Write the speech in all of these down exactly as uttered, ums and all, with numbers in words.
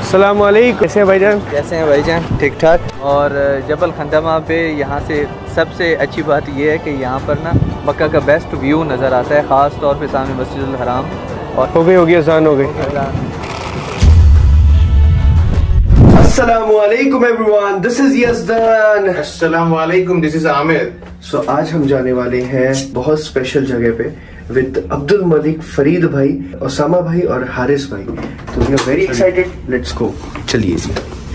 अस्सलाम वालेकुम, कैसे हैं भाईजान? कैसे हैं भाईजान? ठीक ठाक। और जबल खंदमा पे यहाँ से सबसे अच्छी बात यह है कि यहाँ पर ना मक्का का बेस्ट व्यू नज़र आता है, ख़ास तौर पे सामने मस्जिदुल हराम। और हो गई हो गई अज़ान हो गई। अस्सलामु अलैकुम एवरीवन, दिस इज यज़दान। अस्सलामु अलैकुम, दिस इज आमिर। सो आज हम जाने वाले हैं बहुत स्पेशल जगह पे विद अब्दुल मलिक, फरीद भाई, ओसामा भाई और हारिस भाई। तो we are very excited, let's go. चलिए जी।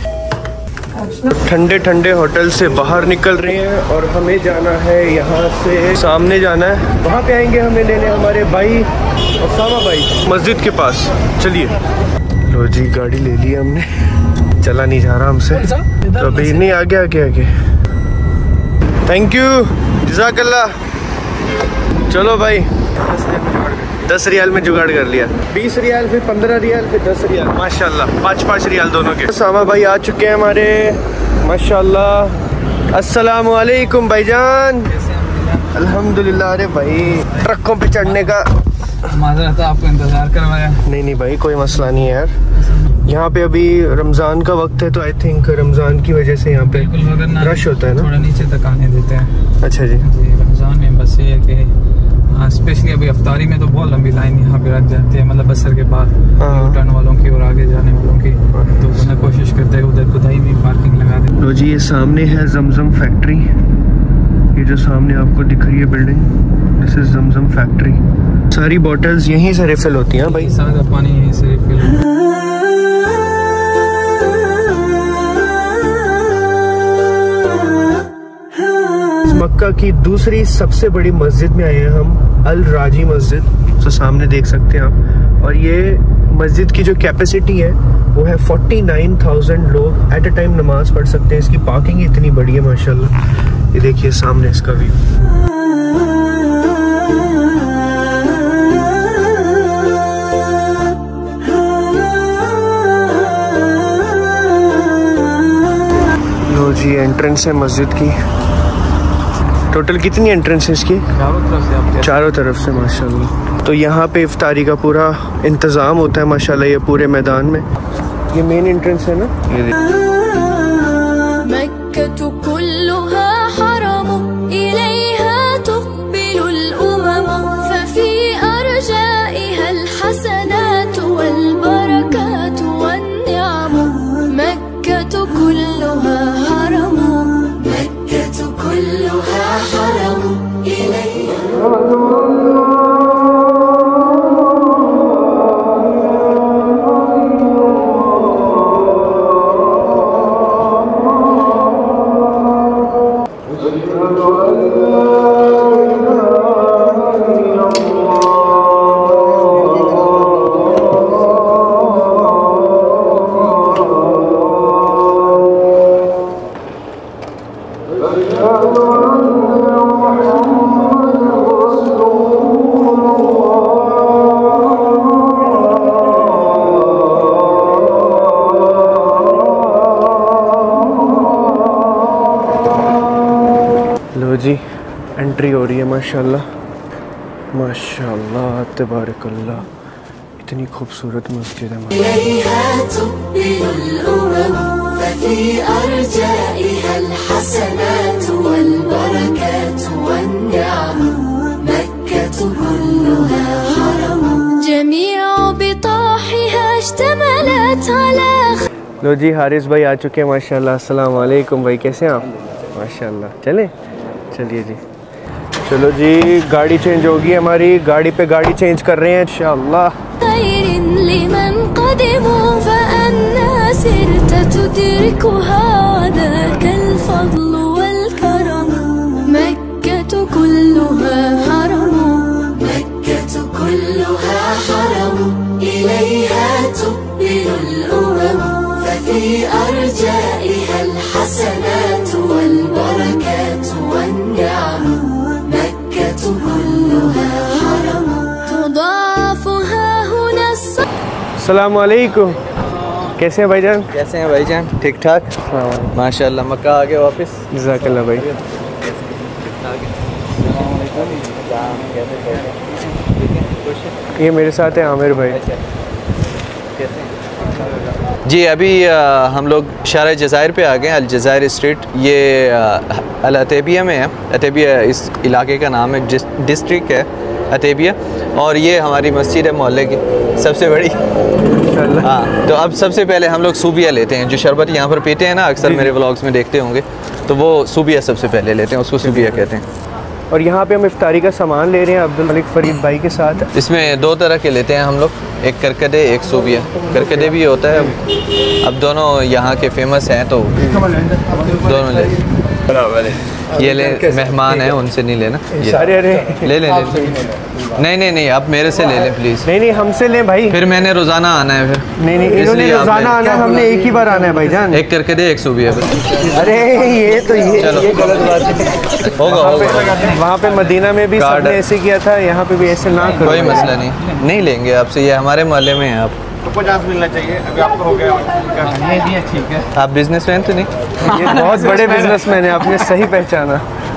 ठंडे ठंडे होटल से बाहर निकल रहे हैं और हमें जाना है, यहाँ से सामने जाना है, वहाँ पे आएंगे हमें लेने हमारे भाई ओसामा भाई मस्जिद के पास। चलिए। लो जी, गाड़ी ले ली हमने, चला नहीं जा रहा हमसे, तो अभी नहीं, आगे आगे आगे। थैंक यू, जज़ाकल्लाह। चलो भाई, दस रियाल में जुगाड़ कर लिया। बीस रियाल, फिर पंद्रह रियाल, फिर दस रियाल, माशाल्लाह, पाँच पाँच रियाल दोनों के। सामा भाई आ चुके हैं हमारे, माशाल्लाह। अस्सलामु अलैकुम भाईजान। अल्हम्दुलिल्लाह। अरे भाई, ट्रकों पे चढ़ने का माजरत है, आपको इंतजार करवाया। नहीं नहीं भाई, कोई मसला नहीं है यार। यहाँ पे अभी रमज़ान का वक्त है, तो आई थिंक रमज़ान की वजह से यहाँ पे रश होता है ना, थोड़ा नीचे तक आने देते हैं। अच्छा जी। जी, रमज़ान में बस ये है कि स्पेशली अभी अफ्तारी में तो बहुत लंबी लाइन यहाँ पे लग जाती है, मतलब बसर के बाद टर्न वालों की और आगे जाने वालों की। तो उन्हें कोशिश करते हैं उधर खुदाई में पार्किंग लगा दें। लो जी, ये सामने है जमजम फैक्ट्री। ये जो सामने आपको दिख रही है building, this is Zamzam factory. सारी बॉटल्स यहीं से रिफिल होती हैं भाई, सारा पानी यहीं से रिफिल होता है। मक्का की दूसरी सबसे बड़ी मस्जिद में आए हैं हम, अल राजी मस्जिद। तो सामने देख सकते हैं आप। और ये मस्जिद की जो कैपेसिटी है वो है उनचास हज़ार लोग एट अ टाइम नमाज पढ़ सकते हैं। इसकी पार्किंग इतनी बड़ी है माशाल्लाह। ये देखिए सामने इसका व्यू। लो जी, एंट्रेंस है मस्जिद की। टोटल कितनी एंट्रेंस है इसकी? चारों तरफ से आप चारों तरफ से माशाल्लाह। तो यहाँ पे इफ्तारी का पूरा इंतज़ाम होता है माशाल्लाह, ये पूरे मैदान में। ये मेन एंट्रेंस है ना, ये जी एंट्री हो रही है माशाल्लाह माशाल्लाह, तबारकल्लाह। इतनी खूबसूरत मस्जिद है। लो जी, हारिस भाई आ चुके हैं माशाल्लाह। अस्सलाम वालेकुम भाई, कैसे हैं आप? माशाल्लाह। चले, चलिए जी। चलो जी, गाड़ी चेंज होगी हमारी, गाड़ी पे गाड़ी चेंज कर रहे हैं इंशाअल्लाह। अस्सलाम वालेकुम, कैसे हैं भाईजान? कैसे हैं भाईजान? ठीक ठाक माशाल्लाह। मक्का आ गए वापस, जज़ाकल्लाह भाई। ये मेरे साथ है आमिर भाई। कैसे? जी अभी आ, हम लोग शारा जज़ायर पे आ गए, अल जज़ायर स्ट्रीट। ये अल अतैबिया में है। अतैबिया इस इलाके का नाम है, डिस्ट्रिक्ट है अतैबिया। और ये हमारी मस्जिद है मोहल्ले की सबसे बड़ी। हाँ, तो अब सबसे पहले हम लोग सूबिया लेते हैं। जो शरबत यहाँ पर पीते हैं ना, अक्सर मेरे व्लॉग्स में देखते होंगे, तो वो सूबिया सबसे पहले लेते हैं, उसको सूबिया कहते हैं। और यहाँ पे हम इफ्तारी का सामान ले रहे हैं अब्दुल मलिक फरीद भाई के साथ। इसमें दो तरह के लेते हैं हम लोग, एक करकदे एक सूबिया। करकदे भी होता है, अब दोनों यहाँ के फेमस हैं तो दोनों ले। ये ले, मेहमान हैं उनसे नहीं लेना, ये अरे अरे ले लें ले। नहीं नहीं नहीं, आप मेरे से ले लें प्लीज़। नहीं नहीं, हमसे लें भाई, फिर मैंने रोज़ाना आना है। फिर नहीं नहीं, इन्होंने रोज़ाना आना है, हमने एक ही बार आना है भाईजान। एक करके दे, एक सूबिया। अरे ये तो ये ये गलत बात है। होगा होगा। वहाँ पे मदीना में भी सबने ऐसे किया था, यहाँ पे भी ऐसे ना करो। कोई मसला नहीं, नहीं लेंगे आपसे, ये हमारे मोहल्ले में है। आप तो पचास मिलना चाहिए, अभी आपको हो गया। ठीक है। आप बिजनेसमैन तो नहीं? ये बहुत बड़े बिजनेसमैन है, आपने सही पहचाना।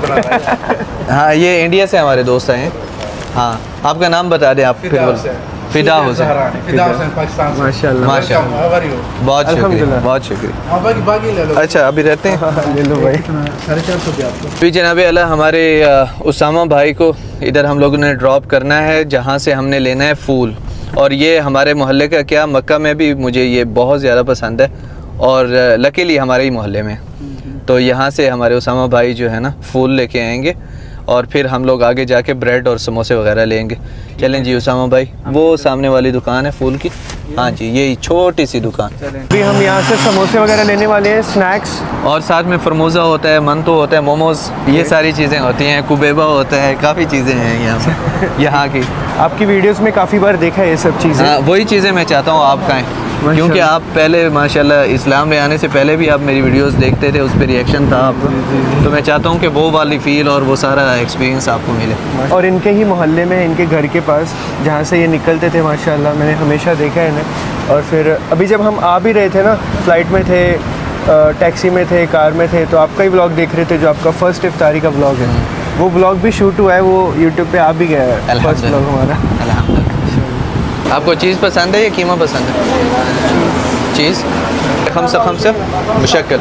हाँ, ये इंडिया से हमारे दोस्त आए हैं। हाँ, आपका नाम बता दें आप। फिर फिदा हुसैन। माशाल्लाह माशाल्लाह, बहुत शुक्रिया बहुत शुक्रिया। अच्छा, अभी रहते हैं, ले लो भाई। फिर जनाब अल्लाह हमारे उसामा भाई को इधर हम लोगों ने ड्रॉप करना है, जहाँ से हमने लेना है फूल। और ये हमारे मोहल्ले का क्या, मक्का में भी मुझे ये बहुत ज़्यादा पसंद है, और लकीली हमारे ही मोहल्ले में। तो यहाँ से हमारे उसामा भाई जो है ना फूल लेके आएंगे, और फिर हम लोग आगे जाके ब्रेड और समोसे वगैरह लेंगे। चलें जी उसामा भाई, वो सामने वाली दुकान है फूल की। हाँ जी, यही छोटी सी दुकान। अभी हम यहाँ से समोसे वगैरह लेने वाले हैं, स्नैक्स, और साथ में फरमूजा होता है, मंतो होता है, मोमोज, ये सारी चीज़ें होती हैं, कुबेबा होता है, काफ़ी चीज़ें हैं यहाँ पे यहाँ की। आपकी वीडियोस में काफ़ी बार देखा है ये सब चीज़ें। हाँ, वही चीज़ें मैं चाहता हूँ आप खाएँ, क्योंकि आप पहले माशाल्लाह इस्लाम में आने से पहले भी आप मेरी वीडियोस देखते थे, उस पर रिएक्शन था आपका। तो मैं चाहता हूँ कि वो वाली फ़ील और वो सारा एक्सपीरियंस आपको मिले। और इनके ही मोहल्ले में, इनके घर के पास जहाँ से ये निकलते थे माशाल्लाह, मैंने हमेशा देखा है इन्हें। और फिर अभी जब हम आ भी रहे थे ना, फ़्लाइट में थे, टैक्सी में थे, कार में थे, तो आपका ही व्लॉग देख रहे थे, जो आपका फ़र्स्ट इफ्तारी का व्लॉग है, वो व्लॉग भी शूट हुआ है, वो यूट्यूब पे आ भी गया है, फर्स्ट व्लॉग हमारा। आपको चीज़ पसंद है या कीमा पसंद है? चीज़ खमसा खमसा मुशक्कल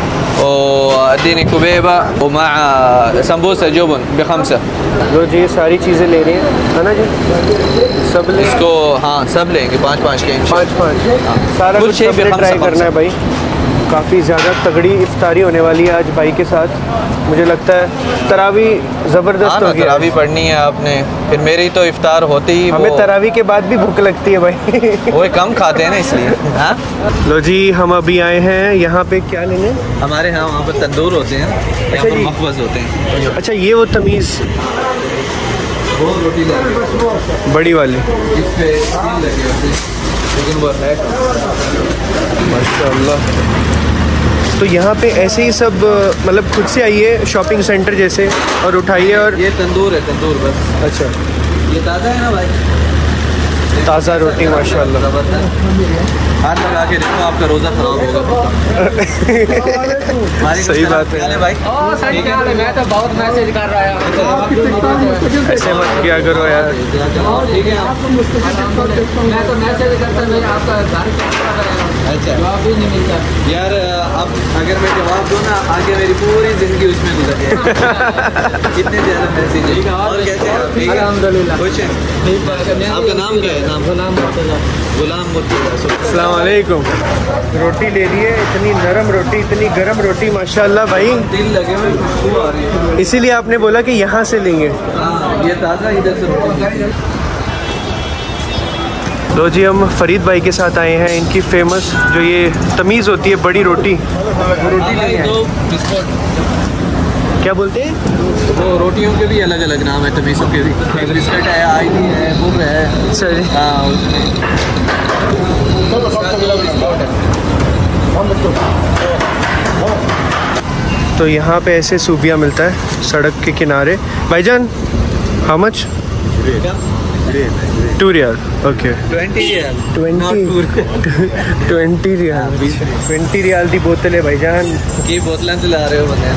अदीनी कुबेबा वमा समबूसा जुबन बखमसा। लो जी, ये सारी चीज़ें ले रही हैं, है ना जी? सब ले इसको, हाँ सब लेंगे, पाँच पाँच के पाँच पाँच हाँ। सारा कुछ ट्राई करना है भाई। काफ़ी ज़्यादा तगड़ी इफ्तारी होने वाली है आज भाई के साथ। मुझे लगता है तरावी ज़बरदस्त होगी। तरावी पढ़नी है आपने, फिर मेरी तो इफ्तार होती ही। हमें तरावी के बाद भी भूख लगती है भाई। वो कम खाते हैं ना इसलिए। हाँ, लो जी, हम अभी आए हैं यहाँ पे, क्या लेने? हमारे यहाँ वहाँ पर तंदूर होते हैं, यहाँ पर मखबज़ होते हैं। अच्छा, ये वो तमीज़ वो रोटी ले बड़ी वाली, इस पे लगे होते हैं, लेकिन वो है माशाल्लाह। तो यहाँ पे ऐसे ही सब, मतलब खुद से आइए शॉपिंग सेंटर जैसे और उठाइए। और ये तंदूर है, तंदूर बस। अच्छा, ये ताज़ा है ना भाई? ताज़ा रोटी माशाल्लाह। हाथ लगा के देखो, आपका रोज़ा खराब होगा। सही बात है भाई। मैं तो बहुत मैसेज कर रहा है, ऐसे मत किया करो यार। ठीक है, मैं तो मैसेज करता हूँ, आपका घर अच्छा जवाब भी नहीं मिलता यार। अब अगर मैं जवाब दूँ ना, आगे मेरी पूरी ज़िंदगी उसमें गुजर जाएगी। कितने ज़्यादा मैसेज है। और कैसे हैं आप? ठीक है, अल्हम्दुलिल्लाह। खुश हैं? आपका नाम क्या है? नाम गुलाम मुर्तज़ा। गुलाम मुर्तज़ा। अस्सलाम वालेकुम। रोटी ले लिए, इतनी नरम रोटी, इतनी गरम रोटी माशाल्लाह भाई। दिल लगे हुए खुशबू आ रही है। इसीलिए आपने बोला कि यहाँ से लेंगे। हाँ, ये ताज़ा इधर से रोटी। लो जी, हम फरीद भाई के साथ आए हैं, इनकी फेमस जो ये तमीज़ होती है, बड़ी रोटी, वो रोटी लेनी है। क्या बोलते हैं? वो रोटियों के भी अलग अलग नाम है, तमीज़ों के भी। बिस्किट है, आईनी है, बुर है। अच्छा जी। हाँ, उसमें तो यहाँ पे ऐसे सूबिया मिलता है सड़क के किनारे। भाईजान, how much? Two riyal. Okay, twenty riyal. Twenty twenty riyal twenty riyal दी बोतल है भाईजान की बोतलें से ला रहे हो बंदे।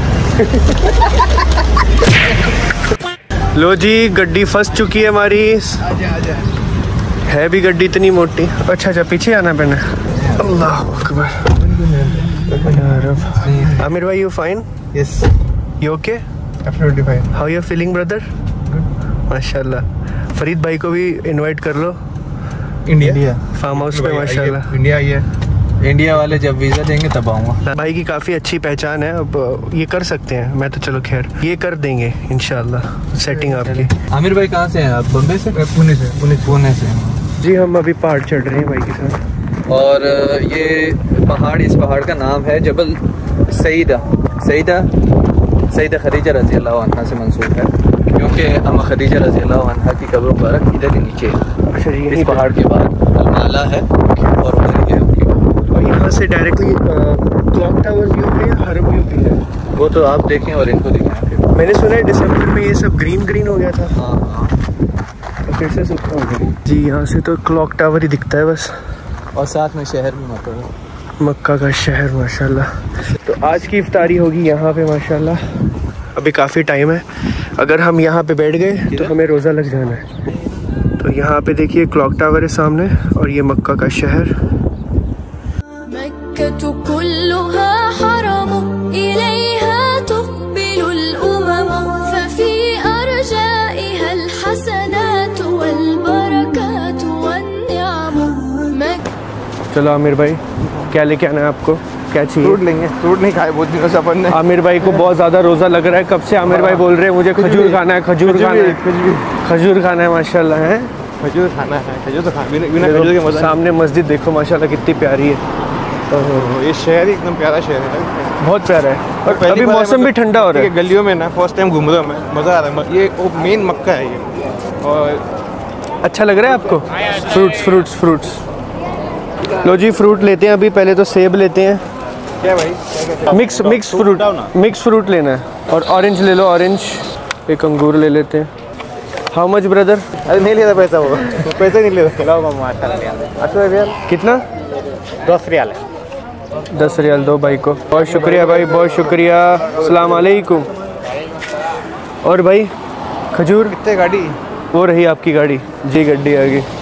लो जी, गड्डी फंस चुकी है हमारी। आजा आजा। है भी गड्डी इतनी मोटी। अच्छा अच्छा, पीछे आना पैना। अल्लाह अकबर। आमिर भाई, you fine? Yes, you okay? absolutely fine. How you feeling brother? माशाल्लाह। फरीद भाई को भी इनवाइट कर लो India. फार्म हाउस पे। माशाल्लाह। इंडिया आई है। इंडिया वाले जब वीज़ा देंगे तब आऊँगा। भाई की काफ़ी अच्छी पहचान है, अब ये कर सकते हैं। मैं तो चलो खैर ये कर देंगे इंशाल्लाह सेटिंग आपकी। आमिर भाई कहाँ से हैं आप? बम्बई से? पुणे से। पुणे से। पुणे से। जी हम अभी पहाड़ चढ़ रहे हैं भाई के साथ। और ये पहाड़, इस पहाड़ का नाम है जबल सईदा। सईदा सईदा खदीजा रज़ी अल्लाह अन्हा से मंसूब है, क्योंकि अम्मा खदीजा रज़ी अल्लाह अन्हा की कब्र मुबारक इधर ही नीचे है। अच्छा जी, इस पहाड़ के बाद अलमाला है और उधर ये उनकी कब्र। और यहाँ से डायरेक्टली क्लॉक टावर व्यू पे या हरम व्यू पे है? वो तो आप देखें और इनको दिखाएं फिर। मैंने सुना है दिसंबर में ये सब ग्रीन ग्रीन हो गया था, हाँ हाँ, और फिर से सूखा हो गया। जी यहाँ से तो क्लॉक टावर ही दिखता है बस, और साथ में शहर भी मक्का है। मक्का का शहर माशाल्लाह। तो आज की इफ्तारी होगी यहाँ पे माशाल्लाह। अभी काफ़ी टाइम है, अगर हम यहाँ पे बैठ गए तो हमें रोज़ा लग जाना है। तो यहाँ पे देखिए क्लॉक टावर है सामने, और ये मक्का का शहर। चलो आमिर भाई, क्या लेके आना है आपको? क्या चाहिए? फ्रूट लेंगे। फ्रूट नहीं खाए बहुत दिनों से अपन ने। आमिर भाई को बहुत ज़्यादा रोज़ा लग रहा है, कब से आमिर भाई बोल रहे हैं मुझे खजूर खाना है, खजूर खाना है, खजूर खाना है। माशाल्लाह है, खजूर खाना है। खजूर तो खा बिना बिना खजूर के मजा। सामने मस्जिद देखो माशाल्लाह कितनी प्यारी है। नहीं। ये शहर ही एकदम प्यारा शहर है, बहुत प्यारा है। और अभी मौसम भी ठंडा हो रहा है। गलियों में ना फर्स्ट टाइम घूम रहा हूँ मैं, मज़ा आ रहा है। ये मेन मक्का है ये। और अच्छा लग रहा है आपको? फ्रूट्स फ्रूट्स फ्रूट्स लो जी, फ्रूट लेते हैं अभी। पहले तो सेब लेते हैं। क्या भाई? Mix mix fruit, mix fruit लेना है। और ऑरेंज ले लो, ऑरेंज। एक अंगूर ले लेते हैं। How much brother? अरे नहीं लेता पैसा, वो पैसा नहीं लेता। अच्छा रियाल कितना? दस रियाल है। दस रियाल दो भाई को। बहुत शुक्रिया भाई, बहुत शुक्रिया। अस्सलाम वालेकुम। और भाई खजूर कितने गाड़ी? वो रही आपकी गाड़ी जी, गड्डी आ गई।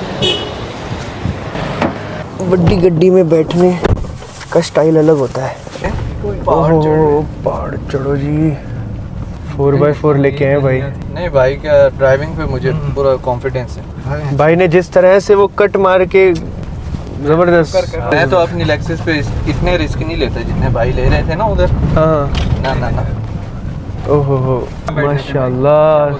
बड़ी गड्डी में बैठने का स्टाइल अलग होता है। ओह पहाड़ चढ़ो जी। फोर बाई फोर लेके आए भाई। नहीं भाई, क्या ड्राइविंग पे मुझे पूरा कॉन्फिडेंस है। भाई ने जिस तरह से वो कट मार के जबरदस्त। मैं तो अपनी लेक्सिस पे इतने रिस्क नहीं लेता जितने भाई ले रहे थे ना उधर। हाँ ना ना ना। ओहो हो माशाल्लाह।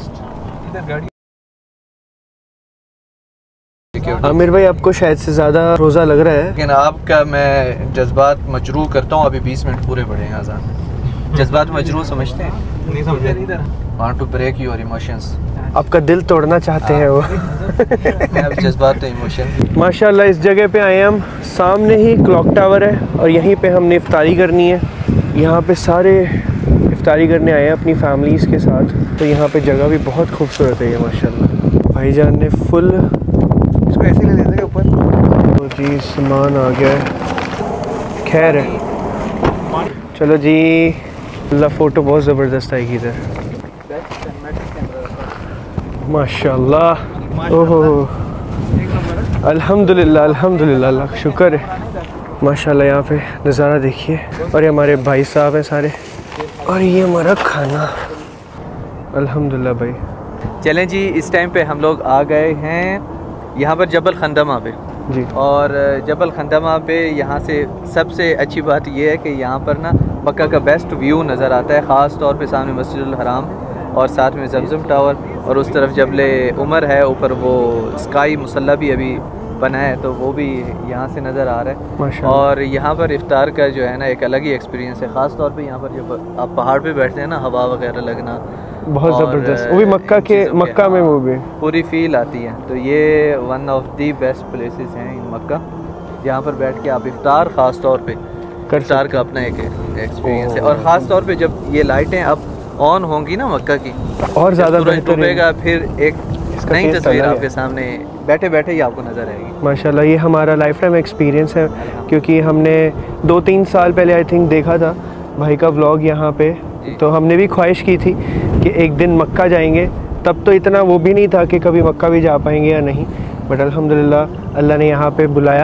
आमिर भाई आपको शायद से ज़्यादा रोज़ा लग रहा है, लेकिन आपका मैं जज्बात मजरूह करता हूँ। अभी बीस मिनट पूरे पड़े हैं आज़ान। जज्बात मजरूह समझते हैं? नहीं समझे। Want to break your emotions. आपका दिल तोड़ना चाहते हैं वो। अब जज्बात तो इमोशन। माशाल्लाह इस जगह पे आए हम, सामने ही क्लॉक टावर है और यहीं पे हमने इफ्तारी करनी है। यहाँ पे सारे इफ्तारी करने आए हैं अपनी फैमिलीज़ के साथ। तो यहाँ पे जगह भी बहुत खूबसूरत है ये माशाल्लाह। भाईजान ने फुल इसको ऐसे ले लेते हैं ऊपर। तो जी सामान आ गया है, खैर है। चलो जी, अल्लाह फ़ोटो बहुत ज़बरदस्त आएगी इधर माशाल्लाह। ओहो अल्हम्दुलिल्लाह अल्हम्दुलिल्लाह, अल्लाह का शुक्र है माशाल्लाह। यहाँ पे नज़ारा देखिए। और ये हमारे भाई साहब हैं सारे, और ये हमारा खाना। अल्हम्दुलिल्लाह भाई। चलें जी, इस टाइम पे हम लोग आ गए हैं यहाँ पर जबल खंदमा पे जी। और जबल खंदमा पे यहाँ से सबसे अच्छी बात यह है कि यहाँ पर ना मक्का का बेस्ट व्यू नज़र आता है। ख़ास तौर पे सामने मस्जिदुल हराम और साथ में जमजम टावर, और उस तरफ जबले उमर है, ऊपर वो स्काई मुसल्ला भी अभी बना है, तो वो भी यहाँ से नज़र आ रहा है। और यहाँ पर इफ्तार का जो है ना एक अलग ही एक्सपीरियंस है। ख़ास तौर पे यहाँ पर जब आप पहाड़ पे बैठते हैं ना, हवा वगैरह लगना बहुत ज़बरदस्त, वो भी मक्का के मक्का में वो भी पूरी फील आती है। तो ये one of the best places हैं इन मक्का, जहाँ पर बैठ के आप इफ्तार ख़ास तौर पे इफ्तार का अपना एक एक्सपीरियंस है। और ख़ास तौर पे जब ये लाइटें अब ऑन होंगी ना मक्का की, और ज़्यादा डूबेगा, फिर एक नई तस्वीर आपके सामने बैठे बैठे ही आपको नज़र आएगी माशाल्लाह। ये हमारा लाइफ टाइम एक्सपीरियंस है, क्योंकि हमने दो तीन साल पहले आई थिंक देखा था भाई का व्लॉग यहाँ पे। तो हमने भी ख्वाहिश की थी कि एक दिन मक्का जाएंगे। तब तो इतना वो भी नहीं था कि कभी मक्का भी जा पाएंगे या नहीं, बट अल्हम्दुलिल्लाह अल्लाह ने यहाँ पे बुलाया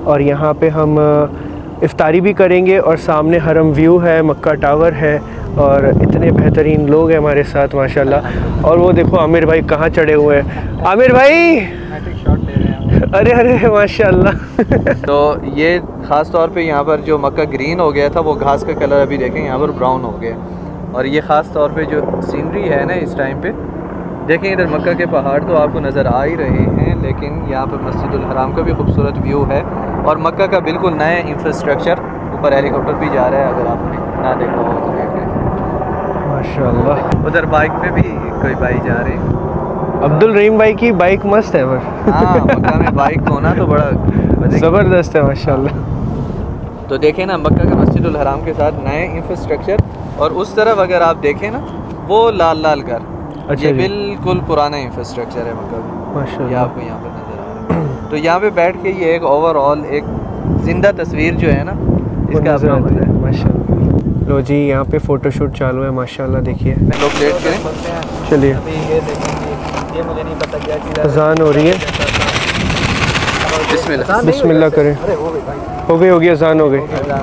और यहाँ पे हम इफ्तारी भी करेंगे और सामने हरम व्यू है, मक्का टावर है और इतने बेहतरीन लोग हैं हमारे साथ माशाल्लाह। और वो देखो आमिर भाई कहाँ चढ़े हुए हैं। आमिर भाई अरे अरे माशाल्लाह। तो ये ख़ास तौर पे यहाँ पर जो मक्का ग्रीन हो गया था वो घास का कलर अभी देखें यहाँ पर ब्राउन हो गया। और ये ख़ास तौर पे जो सीनरी है ना इस टाइम पे देखें, इधर मक्का के पहाड़ तो आपको नज़र आ ही रहे हैं, लेकिन यहाँ पर मस्जिदुल हराम का भी खूबसूरत व्यू है और मक्का का बिल्कुल नया इंफ्रास्ट्रक्चर। ऊपर हेलीकॉप्टर भी जा रहा है, अगर आपने ना देखा हो तो देख लें माशाल्लाह। उधर बाइक पे भी कोई भाई जा रहे हैं। अब्दुल रहीम भाई की बाइक मस्त है पर हाँ, मक्का में बाइक होना तो बड़ा ज़बरदस्त है माशाल्लाह। तो देखें ना मक्का का मस्जिदुल हराम के साथ नए इंफ्रास्ट्रक्चर और उस तरफ अगर आप देखें ना वो लाल लाल घर, अच्छा ये बिल्कुल पुराना इंफ्रास्ट्रक्चर है मक्का का माशाल्लाह। ये आपको यहाँ पर नज़र आ रहा है। तो यहाँ पे बैठ के ये एक ओवरऑल एक जिंदा तस्वीर जो है ना इसका अपना मज़ा है माशाल्लाह। लो जी यहाँ पे फ़ोटोशूट चालू है माशाल्लाह। देखिए लोग लेट करें। चलिए ये देखेंगे, ये मुझे नहीं पता क्या चीज़ है। अजान हो रही है, बिस्मिल्लाह बिस्मिल्लाह करें। हो गई हो गई अजान हो गई।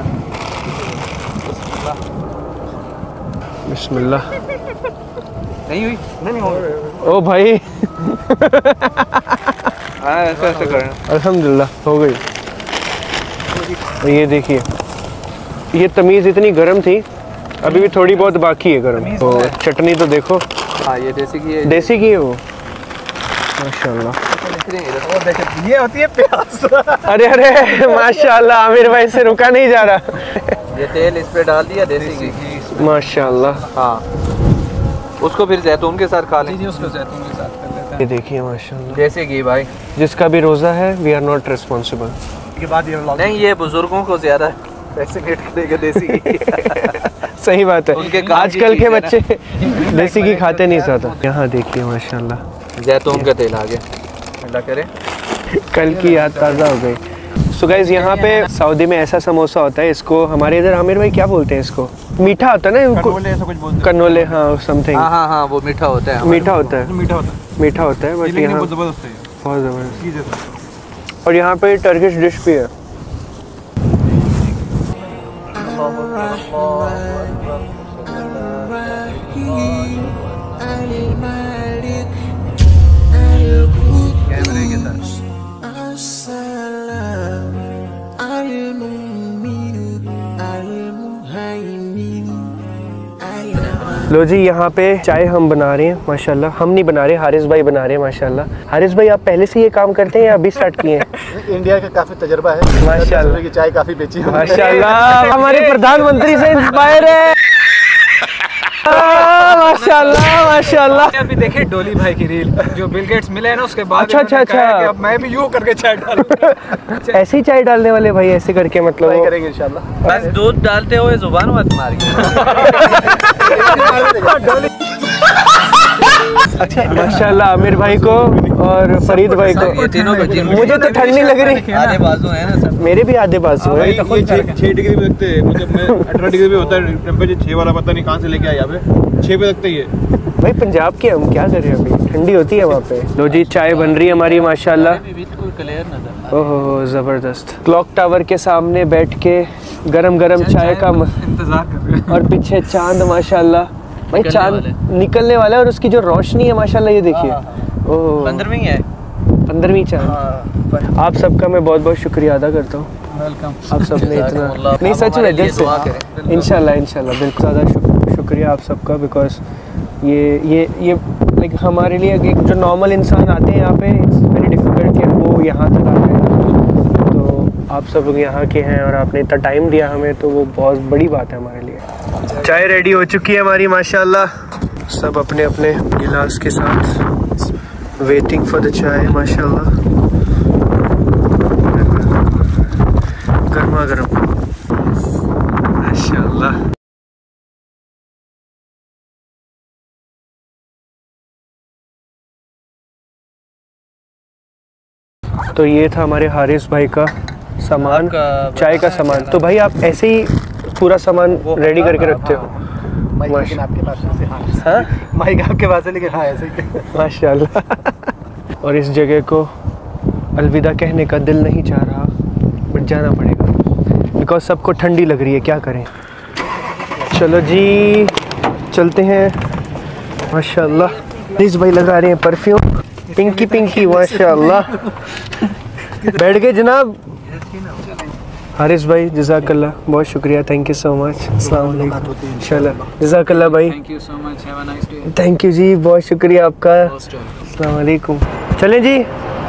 बिस्मिल्लाह। नहीं हुई नहीं नहीं ओ भाई हाँ ऐसा ऐसा करें। अल्हम्दुलिल्लाह हो गई। और ये देखिए ये तमीज़ इतनी गर्म थी, अभी भी थोड़ी बहुत बाकी है गर्म। तो चटनी तो देखो, हाँ ये देसी घी है, देसी घी है वो माशाल्लाह। ये होती है प्याज। अरे अरे माशाल्लाह आमिर भाई से रुका नहीं जा रहा। ये तेल इस पे डाल दिया देसी घी माशाल्लाह। हाँ उसको फिर जैतून के साथ खा लें। जी उसको जैतून के साथ कर लेते हैं। ये देखिए माशाल्लाह देसी घी भाई, जिसका भी रोज़ा है वी आर नॉट रिस्पॉन्सिबल। के बाद ये व्लॉग नहीं ये बुजुर्गों को ज्यादा फैसिनेट करेगा देसी घी। सही बात है, उनके काम की आजकल के चीज़ है बच्चे देसी घी खाते नहीं ज़्यादा। यहाँ देखिए माशाल्लाह जैतून का तेल आ गया, अल्लाह करे। कल की याद ताज़ा हो गई। सो गाइस यहाँ पे सऊदी में ऐसा समोसा होता है, इसको हमारे इधर आमिर भाई क्या बोलते हैं इसको? मीठा होता है ना, कनोले ऐसा कुछ बोलते हैं। कनोले हाँ समथिंग। हाँ हाँ हाँ वो मीठा होता है। मीठा होता है, मीठा होता है, मीठा होता है बट यहाँ बहुत ज़बरदस्त है, बहुत ज़बरदस्त। चीज़ है। और यहाँ पे टर्किश डिश भी है। कैमरे के साथ लो जी यहाँ पे चाय हम बना रहे हैं माशाल्लाह। हम नहीं बना रहे, हारिस भाई बना रहे हैं माशाल्लाह। हारिस भाई आप पहले से ये काम करते हैं या अभी स्टार्ट किए हैं? इंडिया का काफी तजुर्बा है माशाल्लाह की चाय काफी बेची है। माशाल्लाह हमारे प्रधानमंत्री से इंस्पायर है। माशाल्लाह माशाल्लाह। अभी देखे डोली भाई की रील जो बिल गेट्स मिले हैं ना उसके बाद अच्छा अच्छा अच्छा अब मैं भी यूँ करके चाय डालूंगा। ऐसे ही चाय डालने वाले भाई ऐसे करके मतलब करेंगे इंशाल्लाह। बस दूध डालते हुए जुबान मत मारिए। माशाल्लाह आमिर भाई को और फरीद भाई को। ये तीनों को जिन मुझे तो ठंड नहीं लग रही। आधे बाजू है ना सब। मेरे भी आधे बाजू है। छः डिग्री भी लगते हैं, मतलब मैं अठारह डिग्री भी होता है टेम्परेचर, छः वाला पता नहीं कहाँ से लेके आया यहाँ पे, छः पे लगता ही है भाई पंजाब के हम क्या कर रहे हैं अभी, ठंडी होती है वहाँ पे। लो जी चाय बन रही है हमारी माशाल्लाह। बिल्कुल क्लियर नजर। ओहो ज़बरदस्त। क्लॉक टावर के सामने बैठ के गरम गरम चाय का म... इंतजार कर रहे हैं। और पीछे चांद माशाल्लाह भाई, निकलने चांद वाले। निकलने वाला है और उसकी जो रोशनी है माशाल्लाह ये देखिए। ओह पंद्रहवीं है। पंद्रहवीं चांद। आप सबका मैं बहुत बहुत शुक्रिया अदा करता हूँ, वेलकम। आप सबने इतना जज़ाकुमुल्लाह। नहीं आप सच हमारे में दिल लिए से दुआ करें। इंशाल्लाह इंशाल्लाह बिल्कुल ज़्यादा शुक, शुक्रिया आप सबका। बिकॉज ये ये ये लाइक हमारे लिए एक जो नॉर्मल इंसान आते हैं यहाँ पे इट्स वेरी डिफ़िकल्ट कि वो यहाँ तक आ जाए। तो आप सब लोग यहाँ के हैं और आपने इतना टाइम दिया हमें, तो वो बहुत बड़ी बात है हमारे लिए। चाय रेडी हो चुकी है हमारी माशाल्लाह, सब अपने अपने गिलास के साथ वेटिंग फॉर द चाय माशाल्लाह। गर्मा गर्म माशाल्लाह। तो ये था हमारे हारिस भाई का सामान, चाय का सामान। तो भाई आप ऐसे ही पूरा सामान रेडी करके रखते हो? लेकिन आपके पास से हाँ हाँ माइक आपके पास है लेकिन हाँ ऐसे ही माशाल्लाह। और इस जगह को अलविदा कहने का दिल नहीं चाह रहा, बट जाना पड़ेगा बिकॉज सबको ठंडी लग रही है, क्या करें। चलो जी चलते हैं। माशाल्लाह इस भाई लगा रहे हैं परफ्यूम, पिंकी पिंकी माशाल्लाह। बैठ गए जनाब। हारिस भाई जज़ाकल्लाह, बहुत शुक्रिया, थैंक यू सो मच। अस्सलाम वालेकुम। इंशाल्लाह जज़ाकल्लाह भाई, thank you so much, have a nice day. Thank you जी, बहुत शुक्रिया आपका। अस्सलाम वालेकुम। चलें जी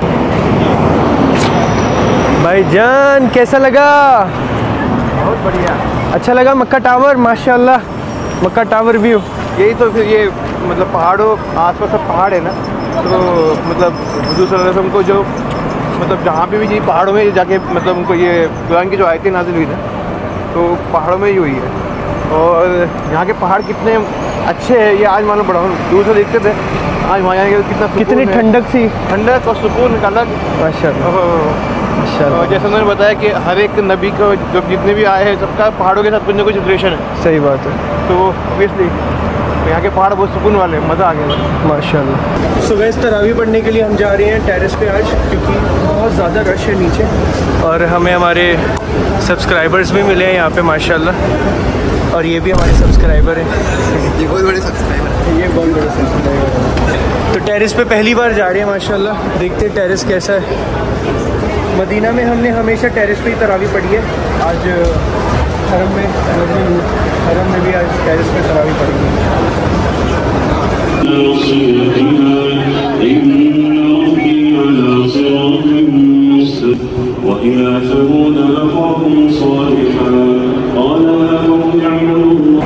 भाईजान, कैसा लगा? बहुत बढ़िया, अच्छा लगा मक्का टावर? माशाल्लाह मक्का टावर व्यू। यही तो फिर ये मतलब पहाड़ों आसपास सब पहाड़ है ना, तो मतलब हुजूर सल्लल्लाहु अलैहि वसल्लम को जो मतलब जहाँ पे भी ये पहाड़ों में जाके मतलब उनको ये कुरान की जो आयतें नाज़िल हुई ना, तो पहाड़ों में ही हुई है। और यहाँ के पहाड़ कितने अच्छे हैं ये आज मालूम पड़ा। दूर से देखते थे, आज वहाँ जाएंगे तो कितना कितनी ठंडक थी, ठंडक और सुकून का अलग। माशाल्लाह माशाल्लाह। और जैसे उन्होंने बताया कि हर एक नबी को जो जितने भी आए हैं सबका पहाड़ों के साथ कुछ ना कुछ रिलेशन है। सही बात है। तो ऑब्वियसली यहाँ के पहाड़ बहुत सुकून वाले, मज़ा आ गया माशाल्लाह। सो गैस तरावी पढ़ने के लिए हम जा रहे हैं टेरेस पे आज, क्योंकि बहुत ज़्यादा रश है नीचे और हमें हमारे सब्सक्राइबर्स भी मिले हैं यहाँ पे माशाल्लाह। और ये भी हमारे सब्सक्राइबर हैं, ये बहुत बड़े सब्सक्राइबर हैं। ये बहुत बड़े सब्सक्राइबर हैं। तो टेरेस पे पहली बार जा रहे हैं माशाल्लाह, देखते हैं टेरेस कैसा है। मदीना में हमने हमेशा टेरेस पे ही तरावी पढ़ी है, आज हरम में हरम में भी आज टेरेस पे तरावी पढ़ी है। وإلى ثمود أخاهم صالحا قال يا قوم اعبدوا الله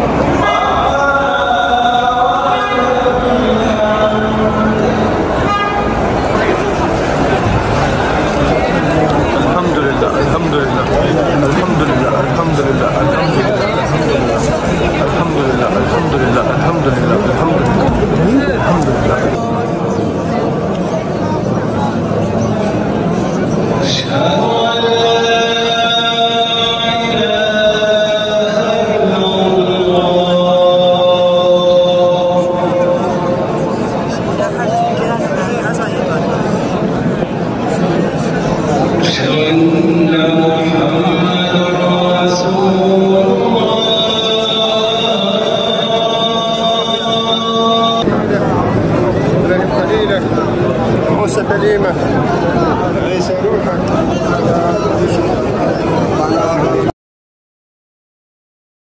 अल्हम्दुलिल्लाह अल्हम्दुलिल्लाह अल्हम्दुलिल्लाह अल्हम्दुलिल्लाह अल्हम्दुलिल्लाह अल्हम्दुलिल्लाह अल्हम्दुलिल्लाह अल्हम्दुलिल्लाह। موسى كليمة ليس روحا